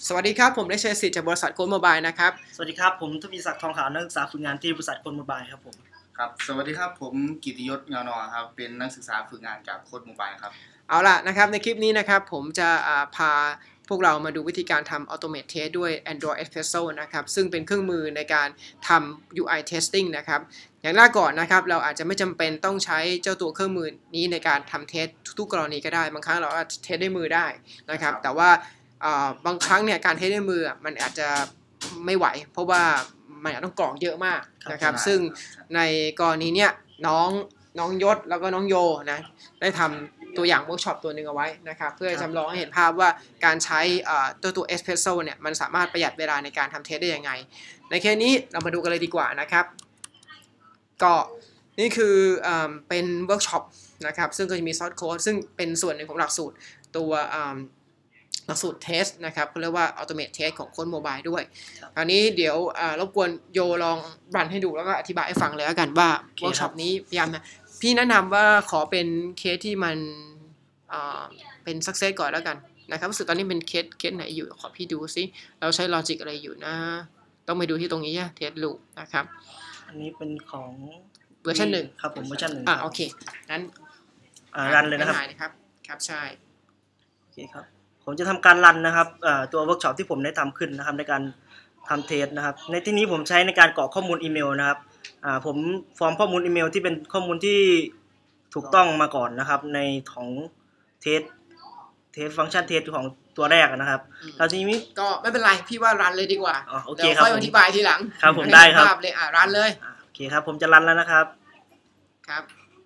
สวัสดีครับผมได้เชษสิทธิ์จากบริษัทโค้ดโมบายนะครับสวัสดีครับผมทวีศักดิ์ทองขาวนักศึกษาฝึกงานที่บริษัทโค้ดโมบายครับผมครับสวัสดีครับผมกิติยศเงานอครับเป็นนักศึกษาฝึกงานจากโค้ดโมบายครับเอาล่ะนะครับในคลิปนี้นะครับผมจะพาพวกเรามาดูวิธีการทำ Automate Test ด้วย Android Espresso นะครับซึ่งเป็นเครื่องมือในการทำ UI Testing นะครับอย่างแรกก่อนนะครับเราอาจจะไม่จำเป็นต้องใช้เจ้าตัวเครื่องมือนี้ในการทำเทสทุกกรณีก็ได้บางครั้งเราเทสด้วยมือได้นะครับแต่ว่าบางครั้งเนี่ยการเทสด้วยมือมันอาจจะไม่ไหวเพราะว่ามันอาจต้องกรอกเยอะมากนะครับซึ่งในกรณีเนี่ยน้องยศแล้วก็น้องโยนะได้ทำตัวอย่างเวิร์กช็อปตัวหนึ่งเอาไว้นะครับเพื่อจำลองให้เห็นภาพว่าการใช้ตัว Espresso เนี่ยมันสามารถประหยัดเวลาในการทำเทสได้ยังไงในเคสนี้เรามาดูกันเลยดีกว่านะครับก็นี่คือเป็นเวิร์กช็อปนะครับซึ่งก็จะมีซอสโค้ดซึ่งเป็นส่วนหนึ่งของหลักสูตรตัวหลักสูตรเทสนะครับเขาเรียกว่า Automate Test ของโค้ดโมบายด้วยคราวนี้เดี๋ยวรบกวนโยลองรันให้ดูแล้วก็อธิบายให้ฟังเลยแล้วกันว่าเวิร์กช็อปนี้พยายามพี่แนะนำว่าขอเป็นเคสที่มันเป็น success ก่อนแล้วกันนะครับรู้สึกตอนนี้เป็นเคสไหนอยู่ขอพี่ดูซิเราใช้ logic อะไรอยู่นะต้องไปดูที่ตรงนี้เทสลูปนะครับอันนี้เป็นของเวอร์ชันหนึ่งครับผมเวอร์ชันหนึ่งโอเคงั้นรันเลยนะครับครับใช่โอเคครับผมจะทำการรันนะครับตัวเวิร์กช็อปที่ผมได้ทำขึ้นนะครับในการทำเทสนะครับในที่นี้ผมใช้ในการกรอกข้อมูลอีเมลนะครับผมฟอร์มข้อมูลอีเมลที่เป็นข้อมูลที่ถูกต้องมาก่อนนะครับในของเทสฟังก์ชันเทสของตัวแรกนะครับตอนนี้ก็ไม่เป็นไรพี่ว่ารันเลยดีกว่าโอเคครับค่อยอธิบายทีหลังครับผมได้ครับเลยรันเลยโอเคครับผมจะรันแล้วนะครับครับ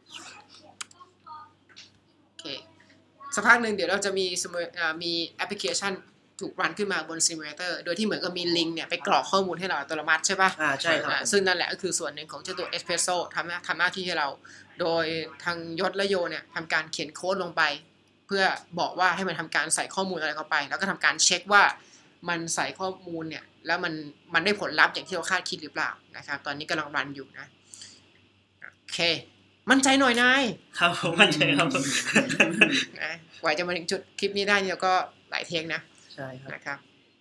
โอเคสักพักหนึ่งเดี๋ยวเราจะมีแอปพลิเคชันถูกรันขึ้นมาบนซิมูเลเตอร์โดยที่เหมือนกับมีลิงก์เนี่ยไปกรอกข้อมูลให้เราอัตโนมัติใช่ป่ะใช่ครับซึ่งนั่นแหละก็คือส่วนหนึ่งของเจ้าตัว Espresso ทำหน้าที่ให้เราโดยทางยศและโยเนี่ยทำการเขียนโค้ดลงไปเพื่อบอกว่าให้มันทำการใส่ข้อมูลอะไรเข้าไปแล้วก็ทำการเช็คว่ามันใส่ข้อมูลเนี่ยแล้วมันได้ผลลัพธ์อย่างที่เราคาดคิดหรือเปล่านะครับตอนนี้กำลังรันอยู่นะโอเคมั่นใจหน่อยนายครับผมมั่นใจครับกว่าจะมาถึงจุดคลิปนี้ได้เนี่ยก็หลายเทคนะใช่ครับนะครับ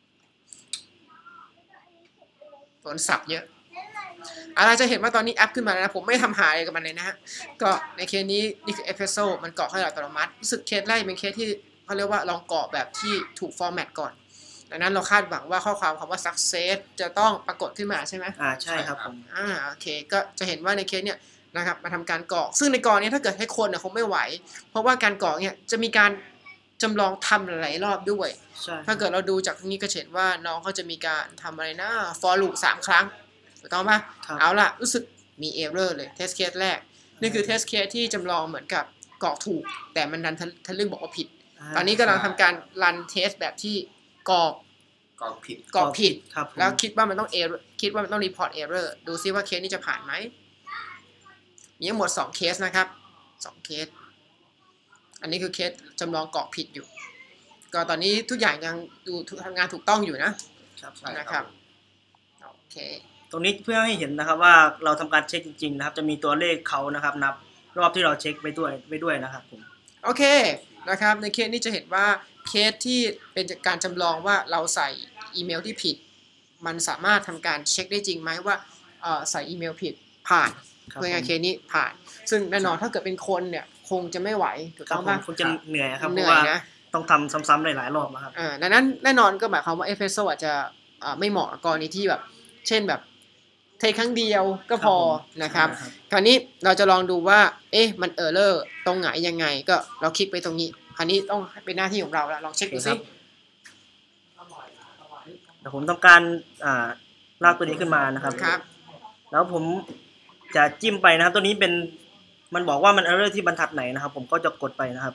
ผลสับเยอะอะไรจะเห็นว่าตอนนี้แอปขึ้นมาแล้วนะผมไม่ทำหาอะไรกับมันเลยนะฮะก็ในเคสนี้นี่คือ Espresso มันกรอกให้เราอัตโนมัติรู้สึกเคสแรกเป็นเคสที่เขาเรียกว่าลองกรอกแบบที่ถูกฟอร์แมตก่อนดังนั้นเราคาดหวังว่าข้อความคำว่า success จะต้องปรากฏขึ้นมาใช่ไหมใช่ครับผมโอเคก็จะเห็นว่าในเคสเนี่ยนะครับมาทำการกรอกซึ่งในกรอกนี้ถ้าเกิดให้คนเนี่ยคงไม่ไหวเพราะว่าการกรอกเนี่ยจะมีการจำลองทำหลายรอบด้วยถ้าเกิดเราดูจากนี้ก็เห็นว่าน้องเขาจะมีการทำอะไรนะ for loop 3 ครั้งถูกต้องไหมเอาล่ะรู้สึกมี error เลย test case แรกนี่คือ test case ที่จำลองเหมือนกับกรอกถูกแต่มันดันทะลึ่งบอกว่าผิดตอนนี้กำลังทำการ run test แบบที่กรอกผิดแล้วคิดว่ามันต้อง error คิดว่ามันต้อง report error ดูซิว่าเคสนี้จะผ่านไหมมีทั้งหมด2เคสนะครับ2เคสอันนี้คือเคสจำลองกรอกผิดอยู่ก็ตอนนี้ทุกอย่างยังดูทำงานถูกต้องอยู่นะครับโอเคตรงนี้เพื่อให้เห็นนะครับว่าเราทำการเช็คจริงๆนะครับจะมีตัวเลขเขานะครับนับรอบที่เราเช็คไปด้วยนะครับผมโอเคนะครับในเคสนี้จะเห็นว่าเคสที่เป็นการจำลองว่าเราใส่อีเมลที่ผิดมันสามารถทำการเช็คได้จริงไหมว่าใส่อีเมลผิดผ่านเพื่อไงเคสนี้ผ่านซึ่งแน่นอนถ้าเกิดเป็นคนเนี่ยคงจะไม่ไหวถูกต้องป่ะคงจะเหนื่อยครับเพราะว่าต้องทำซ้ำๆหลายๆรอบนะครับดังนั้นแน่นอนก็หมายความว่า Espresso อาจจะไม่เหมาะกับกรณีที่แบบเช่นแบบเทครั้งเดียวก็พอนะครับคราวนี้เราจะลองดูว่ามันเออร์เลอร์ตรงไหนยังไงก็เราคลิกไปตรงนี้คราวนี้ต้องเป็นหน้าที่ของเราแล้วลองเช็คดูซิแต่ผมต้องการลากตัวนี้ขึ้นมานะครับแล้วผมจะจิ้มไปนะครับตัวนี้เป็นมันบอกว่ามันเออร์เรอร์ที่บรรทัดไหนนะครับผมก็จะกดไปนะครับ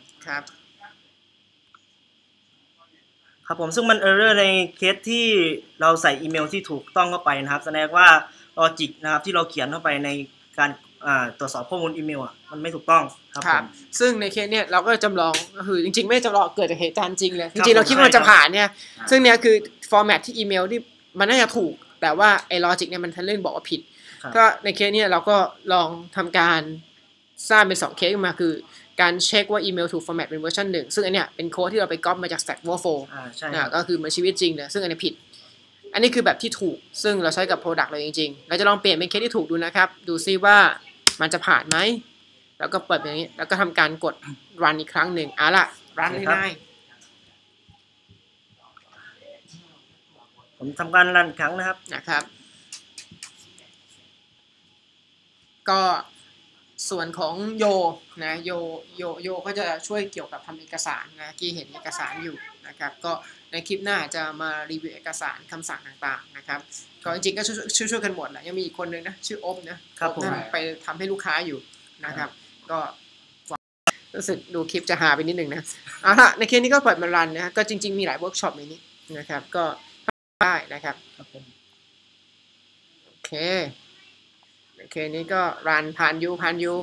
ครับผมซึ่งมันเออร์เรอร์ในเคสที่เราใส่อีเมลที่ถูกต้องเข้าไปนะครับแสดงว่าลอจิกนะครับที่เราเขียนเข้าไปในการตรวจสอบข้อมูลอีเมลมันไม่ถูกต้องครับซึ่งในเคสเนี่ยเราก็จำลองก็คือจริงๆไม่จำลองเกิดจากเหตุการณ์จริงเลยจริงๆเราคิดว่าจะผ่านเนี่ยซึ่งเนี่ยคือฟอร์แมตที่อีเมลที่มันน่าจะถูกแต่ว่าไอ้ลอจิกเนี่ยมันทะลึ่งบอกว่าผิดก็ในเคสเนี่ยเราก็ลองทำการสร้างเป็น2เคสขึ้นมาคือการเช็คว่าอีเมลถูก format เป็นเวอร์ชัน1ซึ่งอันเนี้ยเป็นโค้ดที่เราไปก๊อปมาจาก Stack Overflow ใช่ก็คือเหมือนชีวิตจริงเลยซึ่งอันนี้ผิดอันนี้คือแบบที่ถูกซึ่งเราใช้กับ Product เราจริงๆเราจะลองเปลี่ยนเป็นเคสที่ถูกดูนะครับดูซิว่ามันจะผ่านไหมแล้วก็เปิดอย่างนี้แล้วก็ทำการกด run อีกครั้งหนึ่งล่ะ run ง่ายผมทำการรันครั้งนะครับก็ส่วนของโยนะโยก็จะช่วยเกี่ยวกับทำเอกสารนะกี้เห็นเอกสารอยู่นะครับก็ในคลิปหน้าจะมารีวิวเอกสารคำสั่งต่างๆนะครับก็จริงๆก็ช่วยกันหมดแหละยังมีอีกคนนึงนะชื่ออบนะครับนั่นไปทำให้ลูกค้าอยู่นะครับก็รู้สึกดูคลิปจะหาไปนิดนึงนะละในเคสนี้ก็เปิดมารันนะก็จริงๆมีหลายเวิร์กช็อปในนี้นะครับก็ได้นะครับโอเคนี้ก็รันผ่านยู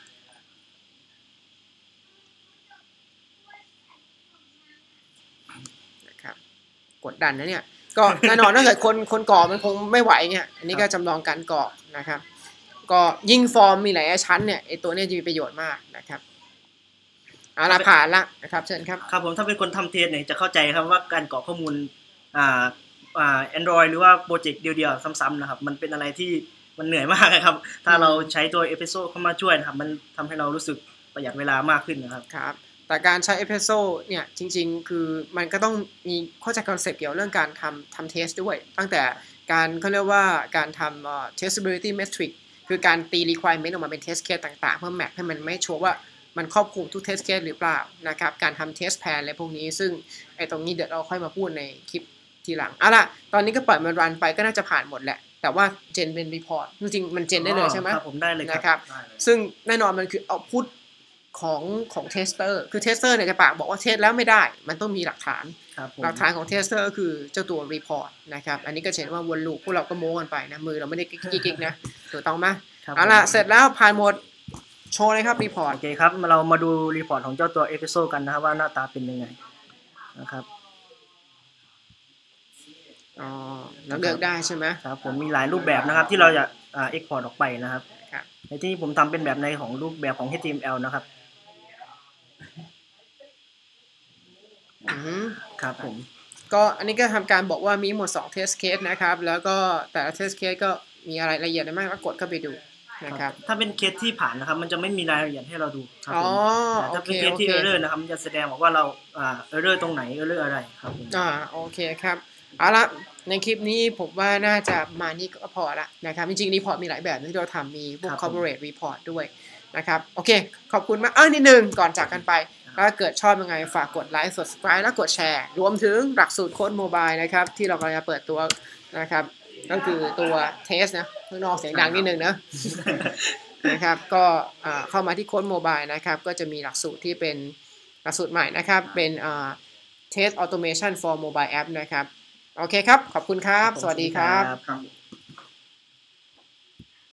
นะครับกดดันนะเนี่ยก็แน่นอนถ้าเกิดคนก่อมันคงไม่ไหวเนี่ยอันนี้ก็จำลองการก่อนะครับก็ยิ่งฟอร์มมีหลายชั้นเนี่ยไอตัวนี้จะมีประโยชน์มากนะครับผ่านละนะครับเชิญครับครับผมถ้าเป็นคนทำเทสเนี่ยจะเข้าใจครับว่าการกรอกข้อมูลAndroid หรือว่าโปรเจกต์เดียวๆซ้ำๆนะครับมันเป็นอะไรที่มันเหนื่อยมากนะครับถ้าเราใช้ตัว Espresso เข้ามาช่วยนะครับมันทำให้เรารู้สึกประหยัดเวลามากขึ้นนะครับแต่การใช้ Espresso เนี่ยจริงๆคือมันก็ต้องมีเข้าใจคอนเซ็ปต์เกี่ยวเรื่องการทำเทสด้วยตั้งแต่การเขาเรียกว่าการทำ testability metric คือการตี requirement ออกมาเป็น test case ต่างๆเพื่อแมทให้มันไม่ชัวร์ว่ามันครอบคลุมทุก test case หรือเปล่านะครับการทำ test plan อะไรพวกนี้ซึ่งไอ้ตรงนี้เดี๋ยวเราค่อยมาพูดในคลิปทีหลังล่ะตอนนี้ก็ปล่อยมันรันไปก็น่าจะผ่านหมดแหละแต่ว่าเจนเป็นรีพอร์ตจริงๆมันเจนได้เลยใช่ไหมครับผมได้เลยนะครับซึ่งแน่นอนมันคือเอาพุทของเทสเตอร์คือเทสเตอร์เนี่ยจะปากบอกว่าเทสแล้วไม่ได้มันต้องมีหลักฐานหลักฐานของเทสเตอร์คือเจ้าตัวรีพอร์ตนะครับอันนี้ก็เห็นว่าวนลูปพวกเราก็โม้กันไปนะมือเราไม่ได้กิ๊กๆนะถูกต้องไหมล่ะเสร็จแล้วผ่านหมดโชว์เลยครับรีพอร์ตโอเคครับเรามาดูรีพอร์ตของเจ้าตัว Espresso กันนะครับว่าหน้าตาเป็นยังไงนะครับแล้วเลือกได้ใช่ไหมครับผมมีหลายรูปแบบนะครับที่เราจะexport ออกไปนะครับในที่ผมทำเป็นแบบในของรูปแบบของ HTML นะครับครับผมก็อันนี้ก็ทำการบอกว่ามีหมด2 test case นะครับแล้วก็แต่ละ test case ก็มีอะไรละเอียดมากก็กดเข้าไปดูนะครับถ้าเป็นเคสที่ผ่านนะครับมันจะไม่มีรายละเอียดให้เราดูครับผมถ้าเป็นเคสที่ error นะครับมันจะแสดงบอกว่าเราerror ตรงไหน error อะไรครับผมโอเคครับละในคลิปนี้ผมว่าน่าจะมานี่ก็พอละนะครับจริงๆรีพอร์ตมีหลายแบบที่เราทำมีพวก corporate report ด้วยนะครับโอเคขอบคุณมากนิดนึงก่อนจากกันไปถ้าเกิดชอบยังไงฝากกดไลค์ subscribe และกดแชร์รวมถึงหลักสูตรโค้ดโมบายนะครับที่เรากำลังจะเปิดตัวนะครับก็คือตัวเทสนะข้างนอกเสียงดังนิดนึงนะครับก็เข้ามาที่โค้ดโมบายนะครับก็จะมีหลักสูตรที่เป็นหลักสูตรใหม่นะครับเป็นTest Automation for Mobile App นะครับโอเคครับขอบคุณครับสวัสดีครับ